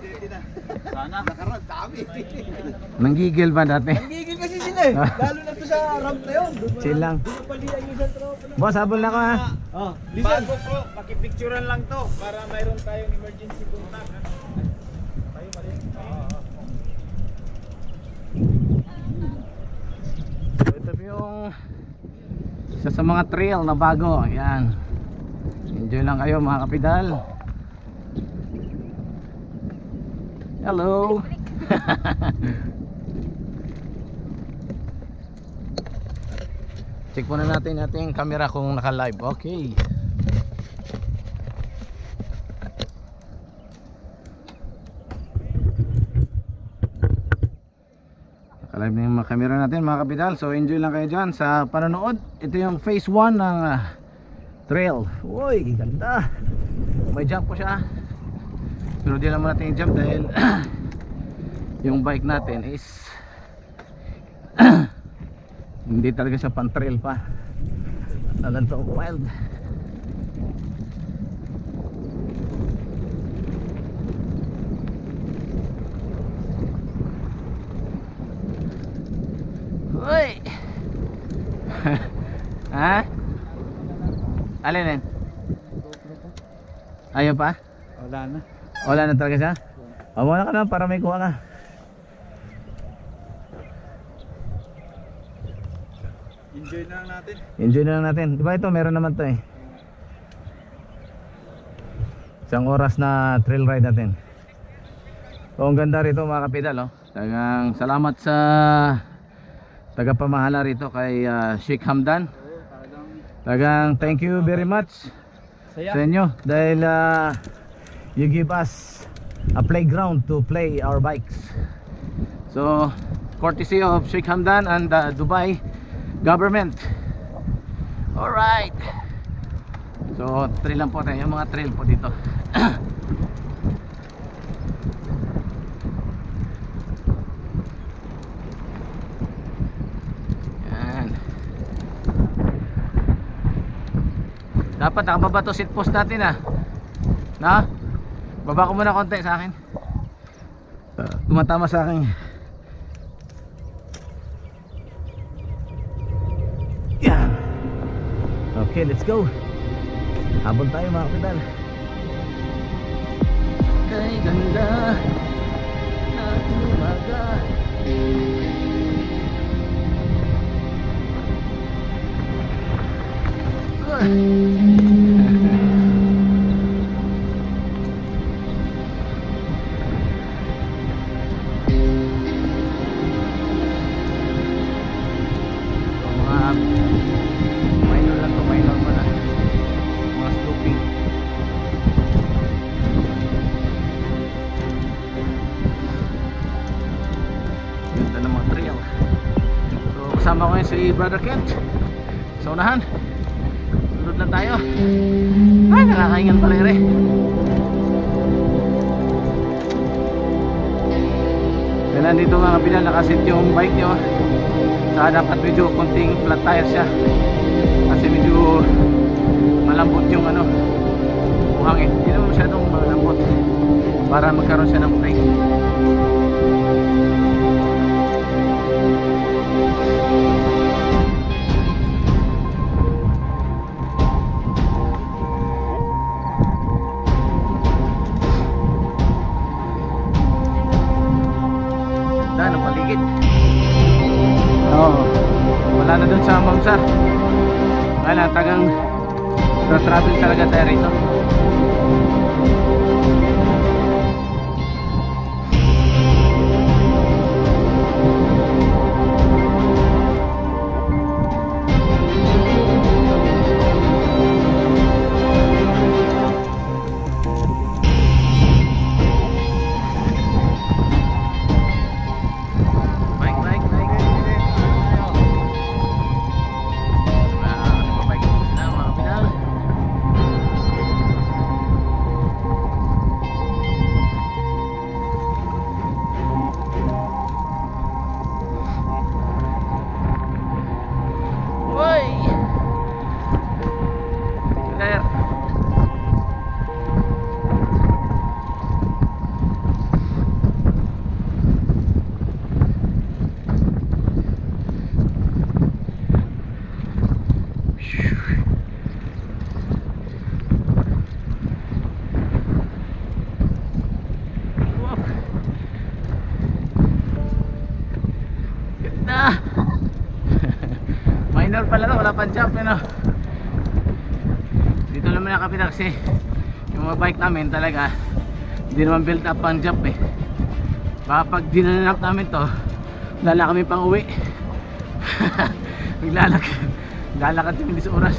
Sana. Nakaraan, dami. Nanggigil ba dati? Nanggigil kasi sila eh. Lalo na to sa ramp na yun. Chill lang. Doon pali ang isang tropa na. Boss, habol na ko ha. Oh, Bago po, makipicturean lang to para mayroon tayong emergency contact. Tayo pa rin. So, ito po yung isa sa mga trail na bago. Ayan. Enjoy lang kayo mga kapidal. Hello. Check muna natin ating camera kung naka-live. Okay. Naka-live na yung mga camera natin mga kapidal. So enjoy lang kayo dyan sa panonood. Ito yung phase 1 ng trail. Uy, ganda. May jump po siya. Pero di naman natin i-jump dahil yung bike natin is hindi talaga siya pan trail pa. Nalan to wild. Uy. Ha? Alin yan? Ayaw pa? Wala na. Wala na talaga siya? Muna ka na para may kuha ka. Enjoy na lang natin. Enjoy na lang natin. Diba ito meron naman to eh. Isang oras na trail ride natin. So ang ganda rito mga kapidal oh. Talagang salamat sa tagapamahala rito kay Sheikh Hamdan. Talagang thank you very much sa inyo dahil you give us a playground to play our bikes. So courtesy of Sheikh Hamdan and Dubai government. Alright. So trail lang po tayo. Yung mga trail po dito. Yan. Dapat nakababa to seat post natin ah. Na? Baba ko muna konti sa akin. Tumatama sa akin. Yan. Okay, let's go. Habol tayo mga kapital. Kay ganda na umaga. Minor lang to, minor pa na. Mga sloping. Ganda ng mga trail. So kasama ko yun si Brother Kent sa unahan. Sunod lang tayo. Ay, nakakaingan pala rin. Kaya nandito mga kapila, nakasit yung bike nyo. Saka dapat medyo konting flat tire siya kasi medyo malambot yung ano buhangin. Hindi naman masyadong malambot para magkaroon siya ng brake. Dahil ang paligid. Oo, wala na dun sa Mamsar. Wala, tagang travel talaga tayo rito. pala to, wala pang jump yun oh. Dito naman nakapita kasi yung mga bike namin talaga hindi naman built up pang jump eh. Baka pag dinanap namin to, lala kami pang uwi. Lalakad kami sa oras.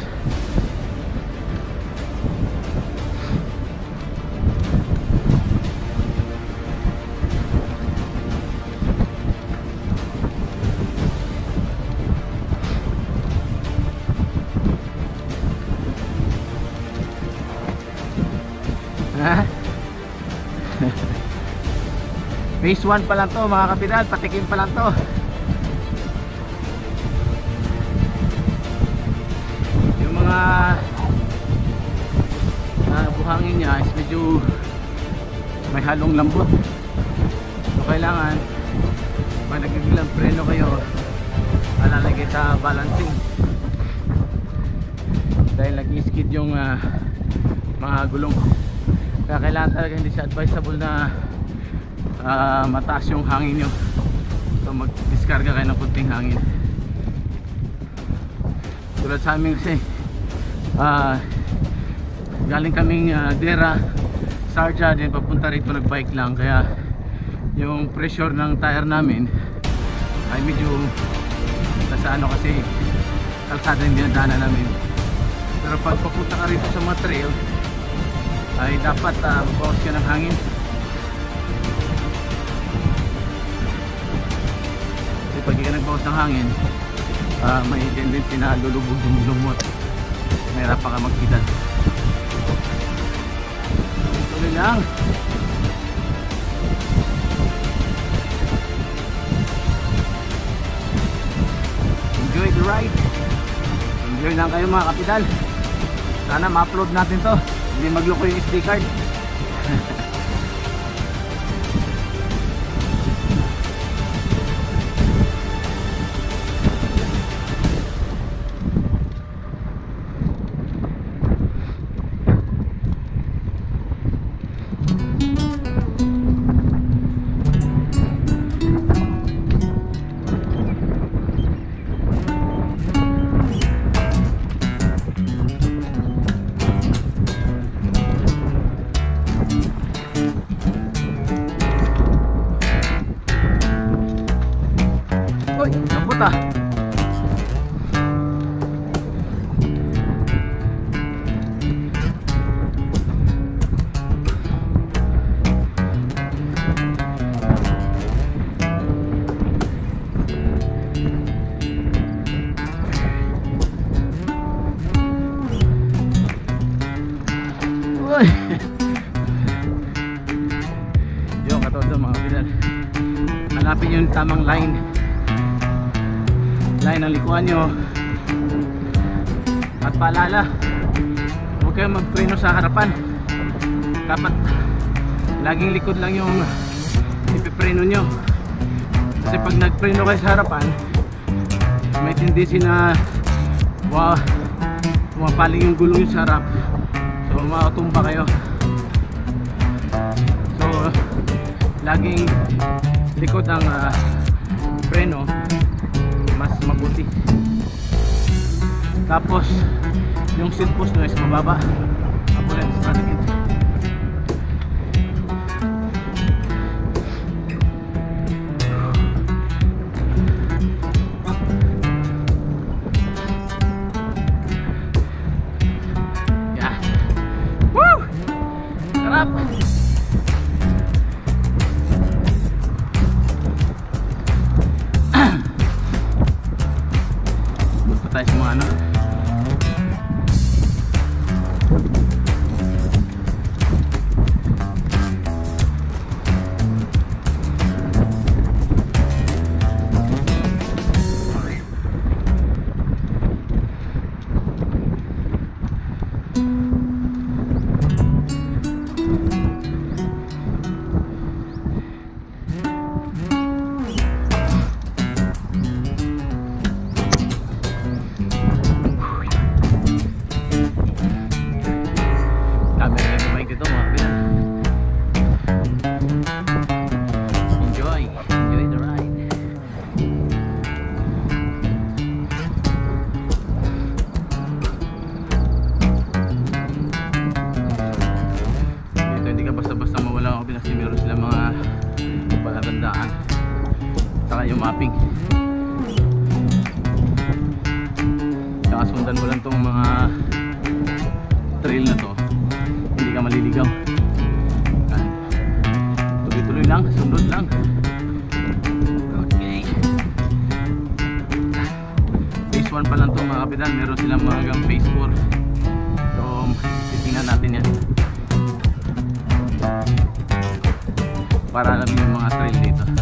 Phase 1 pa lang to mga kapital, patikim pa lang to. Yung mga buhangin niya is medyo may halong lambot. So kailangan pag nagbibilang preno kayo, malalagay sa balancing dahil nag-skid yung mga gulong. Kaya kailangan talaga, hindi siya advisable na mataas yung hangin nyo. So mag-discarga kayo ng kunting hangin. Tulad sa amin kasi galing kaming Dera, Sharjah, din papunta rito nag-bike lang. Kaya yung pressure ng tire namin ay medyo nasa ano kasi kalsada yung dinadaanan namin. Pero pag papunta ka rito sa mga trail ay dapat bawas ka ng hangin. Kasi pag ka nagbawas ng hangin, may tendency na lulubog yung gulong mo at mahirapan ka magpidal. Tuloy lang. Enjoy the ride. Enjoy lang kayo mga kapidal. Sana ma-upload natin to, hindi magloko yung SD card. Yung katodo mga kapidal, hanapin yung tamang line ng likuan nyo. At paalala, huwag kayong magpreno sa harapan. Dapat laging likod lang yung ipipreno nyo. Kasi pag nagpreno kayo sa harapan, may tendency na pumapaling yung gulong sa harap. So mautumba kayo. So laging likod ang preno, mas mabuti. Tapos yung seat post nyo is mababa. Apulan sa paligid. Yeah. Woo! Sarap! Punta tayo sa mga ano, mapping. Kakasundan mo lang tong mga trail na to, hindi ka maliligaw. Tuloy-tuloy lang, sundot lang. Okay, phase 1 pa lang to mga kapitan. Meron silang mga hanggang phase 4, so titingnan natin yan para alam yung mga trail dito.